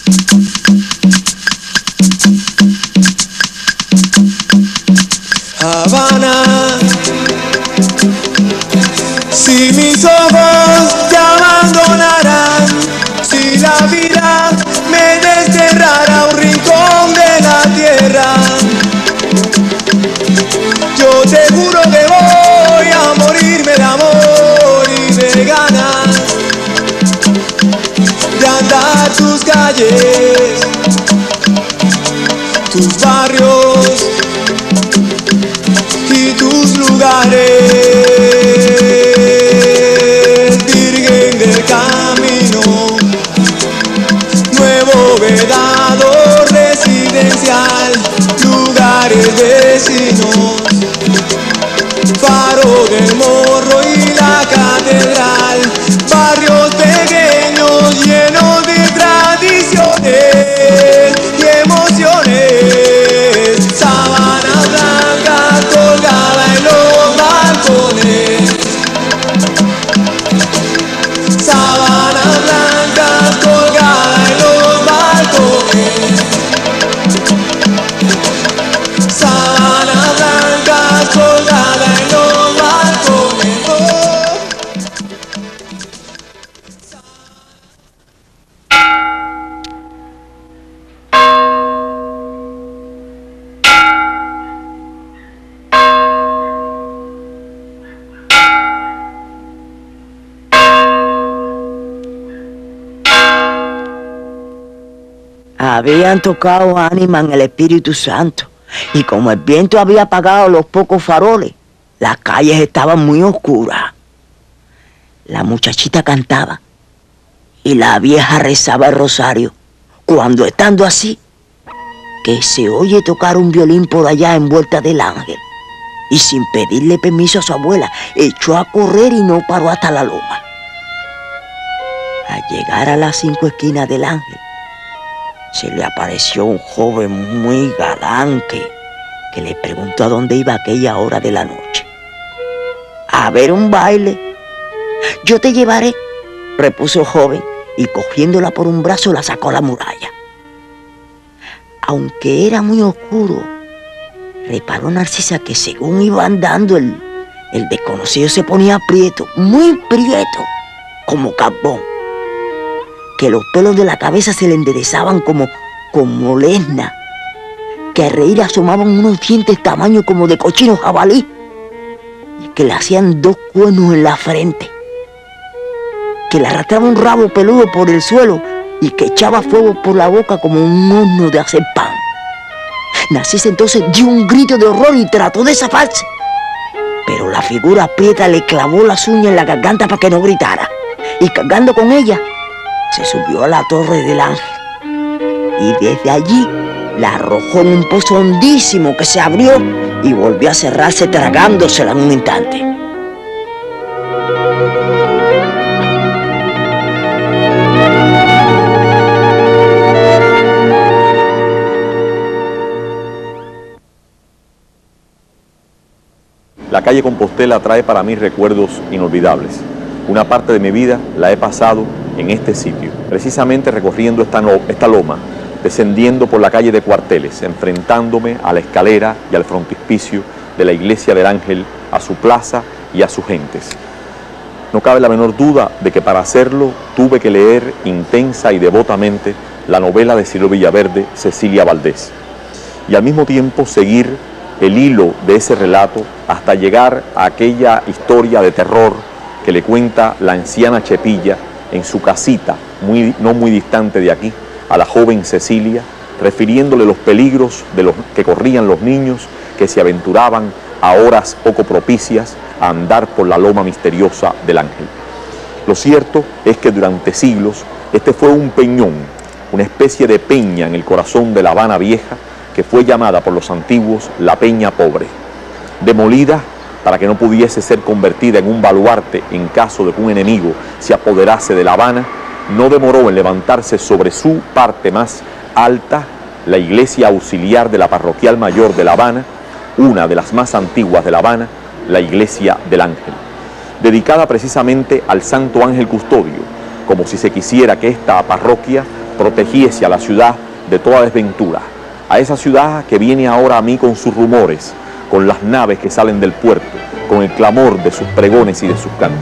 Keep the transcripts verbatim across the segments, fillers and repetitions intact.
Habana, si mis ojos te abandonarán, si la vida me desterrara a un rincón de la tierra, yo te juro que voy a morirme de amor y de ganas de andar tus calles, tus barrios y tus lugares, virgen del camino, nuevo vedado residencial, lugares vecinos, Faro del Morro y la catedral, barrios pequeños llenos de tradiciones y emociones, sábanas blancas colgadas en los balcones, sábanas blancas colgadas en los balcones, sábanas blancas colgadas en los balcones. Oh. Habían tocado ánima en el Espíritu Santo, y como el viento había apagado los pocos faroles, las calles estaban muy oscuras. La muchachita cantaba y la vieja rezaba el rosario, cuando estando así, que se oye tocar un violín por allá en Vuelta del Ángel, y sin pedirle permiso a su abuela, echó a correr y no paró hasta la loma. Al llegar a las cinco esquinas del Ángel, se le apareció un joven muy galán que, que le preguntó a dónde iba a aquella hora de la noche. A ver un baile. Yo te llevaré, repuso el joven, y cogiéndola por un brazo la sacó a la muralla. Aunque era muy oscuro, reparó Narcisa que según iba andando el, el desconocido se ponía prieto, muy prieto, como carbón, que los pelos de la cabeza se le enderezaban como, como lesna, que al reír asomaban unos dientes tamaño como de cochino jabalí, y que le hacían dos cuernos en la frente, que le arrastraba un rabo peludo por el suelo y que echaba fuego por la boca como un horno de hacer pan. Narcisa entonces dio un grito de horror y trató de zafarse, pero la figura prieta le clavó las uñas en la garganta para que no gritara, y cargando con ella, se subió a la torre del Ángel y desde allí la arrojó en un pozo hondísimo que se abrió y volvió a cerrarse tragándosela en un instante. La calle Compostela trae para mí recuerdos inolvidables. Una parte de mi vida la he pasado en este sitio, precisamente recorriendo esta, no, esta loma, descendiendo por la calle de Cuarteles, enfrentándome a la escalera y al frontispicio de la Iglesia del Ángel, a su plaza y a sus gentes. No cabe la menor duda de que para hacerlo tuve que leer intensa y devotamente la novela de Cielo Villaverde, Cecilia Valdés, y al mismo tiempo seguir el hilo de ese relato hasta llegar a aquella historia de terror que le cuenta la anciana Chepilla en su casita, muy, no muy distante de aquí, a la joven Cecilia, refiriéndole los peligros de los que corrían los niños que se aventuraban a horas poco propicias a andar por la loma misteriosa del Ángel. Lo cierto es que durante siglos este fue un peñón, una especie de peña en el corazón de La Habana Vieja, que fue llamada por los antiguos la Peña Pobre. Demolida para que no pudiese ser convertida en un baluarte en caso de que un enemigo se apoderase de La Habana, no demoró en levantarse sobre su parte más alta la iglesia auxiliar de la parroquial mayor de La Habana, una de las más antiguas de La Habana, la Iglesia del Ángel, dedicada precisamente al Santo Ángel Custodio, como si se quisiera que esta parroquia protegiese a la ciudad de toda desventura, a esa ciudad que viene ahora a mí con sus rumores, con las naves que salen del puerto, con el clamor de sus pregones y de sus cantos.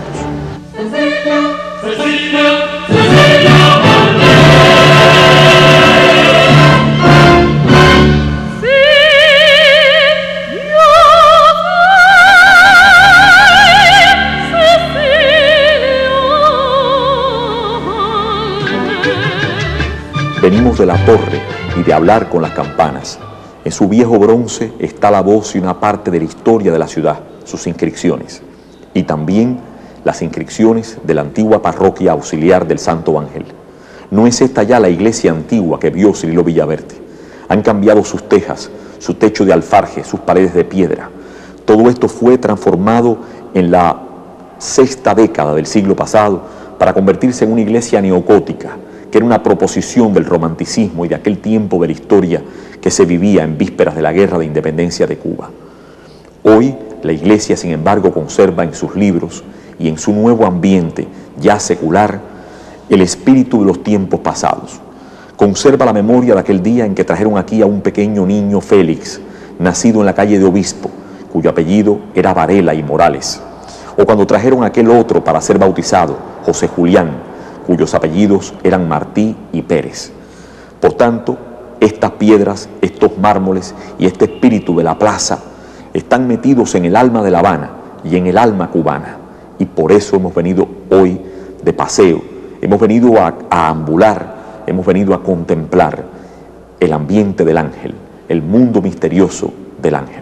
Venimos de la torre y de hablar con las campanas. En su viejo bronce está la voz y una parte de la historia de la ciudad, sus inscripciones, y también las inscripciones de la antigua parroquia auxiliar del Santo Ángel. No es esta ya la iglesia antigua que vio Cirilo Villaverde. Han cambiado sus tejas, su techo de alfarje, sus paredes de piedra. Todo esto fue transformado en la sexta década del siglo pasado para convertirse en una iglesia neogótica, que era una proposición del romanticismo y de aquel tiempo de la historia que se vivía en vísperas de la guerra de independencia de Cuba. Hoy la iglesia, sin embargo, conserva en sus libros y en su nuevo ambiente ya secular el espíritu de los tiempos pasados. Conserva la memoria de aquel día en que trajeron aquí a un pequeño niño Félix, nacido en la calle de Obispo, cuyo apellido era Varela y Morales, o cuando trajeron a aquel otro para ser bautizado, José Julián, cuyos apellidos eran Martí y Pérez. Por tanto, estas piedras, estos mármoles y este espíritu de la plaza están metidos en el alma de La Habana y en el alma cubana, y por eso hemos venido hoy de paseo, hemos venido a, a ambular, hemos venido a contemplar el ambiente del ángel, el mundo misterioso del ángel.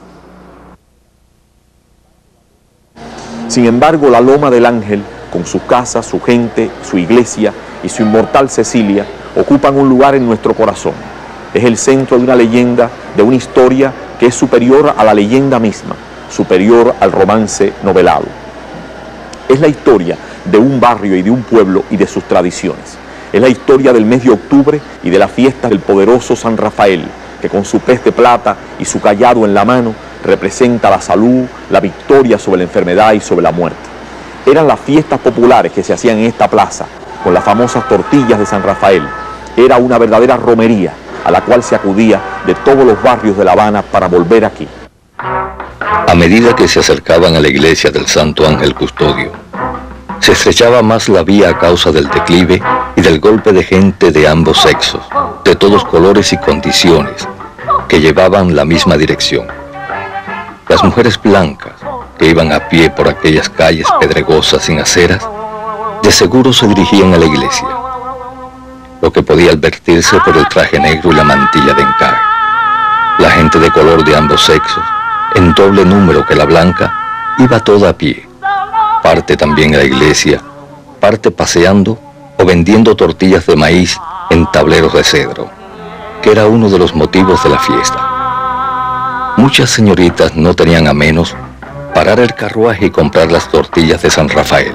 Sin embargo, la loma del ángel, con su casa, su gente, su iglesia y su inmortal Cecilia, ocupan un lugar en nuestro corazón. Es el centro de una leyenda, de una historia que es superior a la leyenda misma, superior al romance novelado. Es la historia de un barrio y de un pueblo y de sus tradiciones. Es la historia del mes de octubre y de la fiesta del poderoso San Rafael, que con su pez de plata y su cayado en la mano representa la salud, la victoria sobre la enfermedad y sobre la muerte. Eran las fiestas populares que se hacían en esta plaza, con las famosas tortillas de San Rafael. Era una verdadera romería a la cual se acudía de todos los barrios de La Habana para volver aquí. A medida que se acercaban a la iglesia del Santo Ángel Custodio, se estrechaba más la vía a causa del declive y del golpe de gente de ambos sexos, de todos colores y condiciones, que llevaban la misma dirección. Las mujeres blancas, que iban a pie por aquellas calles pedregosas sin aceras, de seguro se dirigían a la iglesia, lo que podía advertirse por el traje negro y la mantilla de encaje. La gente de color de ambos sexos, en doble número que la blanca, iba toda a pie, parte también a la iglesia, parte paseando o vendiendo tortillas de maíz en tableros de cedro, que era uno de los motivos de la fiesta. Muchas señoritas no tenían a menos parar el carruaje y comprar las tortillas de San Rafael.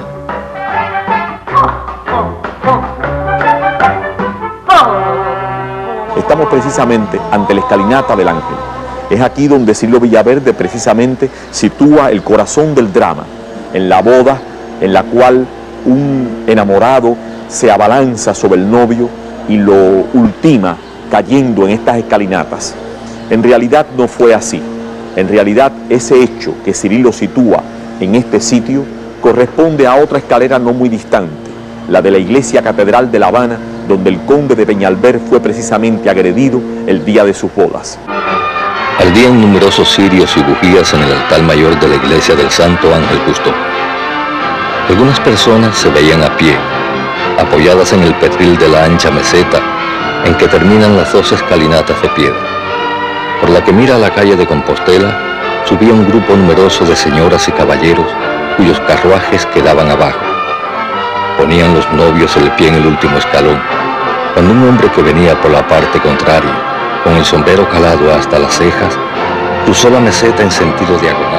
Estamos precisamente ante la escalinata del ángel. Es aquí donde Cirilo Villaverde precisamente sitúa el corazón del drama, en la boda en la cual un enamorado se abalanza sobre el novio y lo ultima cayendo en estas escalinatas. En realidad no fue así. En realidad ese hecho que Cirilo sitúa en este sitio corresponde a otra escalera no muy distante, la de la iglesia catedral de La Habana, donde el conde de Peñalver fue precisamente agredido el día de sus bodas. Ardían numerosos cirios y bujías en el altar mayor de la iglesia del Santo Ángel Custodio. Algunas personas se veían a pie, apoyadas en el petril de la ancha meseta en que terminan las dos escalinatas de piedra. Por la que mira a la calle de Compostela, subía un grupo numeroso de señoras y caballeros cuyos carruajes quedaban abajo. Ponían los novios el pie en el último escalón, cuando un hombre que venía por la parte contraria, con el sombrero calado hasta las cejas, cruzó la meseta en sentido diagonal.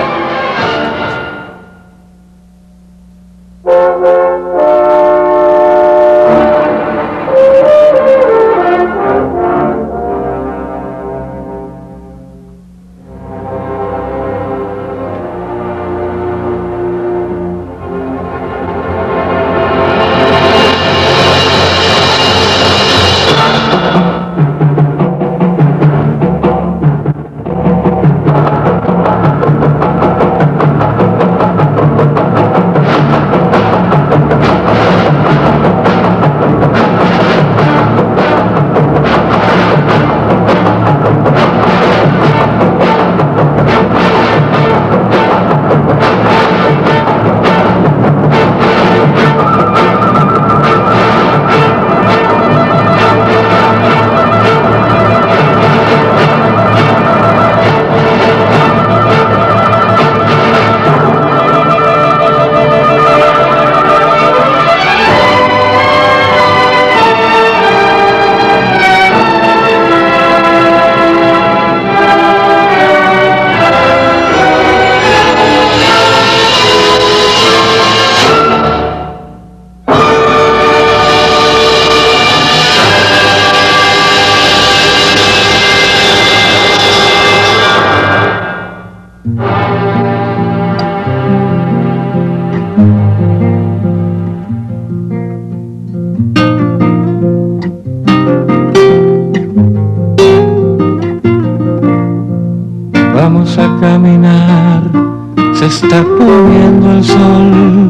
caminar, se está poniendo el sol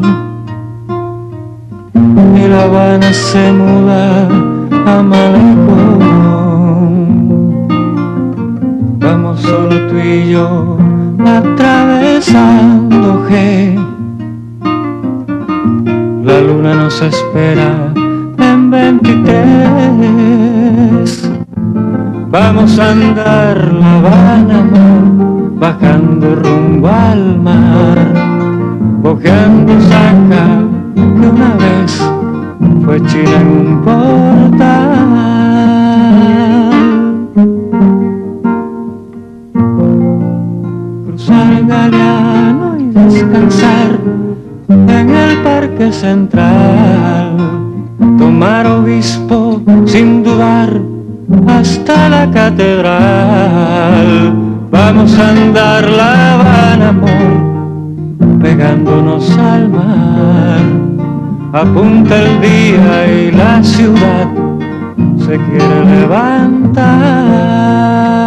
y La Habana se muda a malecón. Vamos solo tú y yo atravesando G. La luna nos espera en veintitrés. Vamos a andar La Habana, amor, bajando rumbo al mar, bojeando Saca, que una vez fue China en un portal. Cruzar el Galeano y descansar en el Parque Central, tomar Obispo sin dudar hasta la catedral. Vamos a andar La Habana, amor, pegándonos al mar. Apunta el día y la ciudad se quiere levantar.